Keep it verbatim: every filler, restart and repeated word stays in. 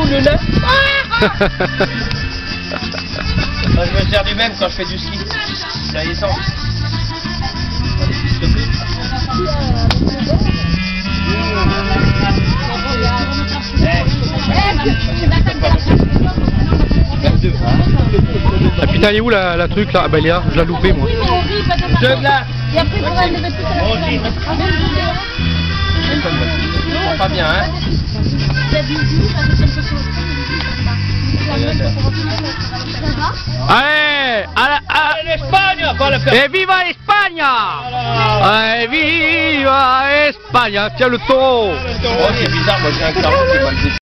Luna. Moi, je me sers du même quand je fais du ski. La licence. Ah putain, elle est où la, la truc là? Ah bah elle est là, je l'ai loupé moi. Je là. Et après, pour aller mettre tout à Pas bien, hein? Allez, à la, à... l'Espagne, pas la Et viva l'Espagne! Allez, viva Espagne! Tiens le taureau! Oh, c'est bizarre, moi j'ai un carreau qui est mal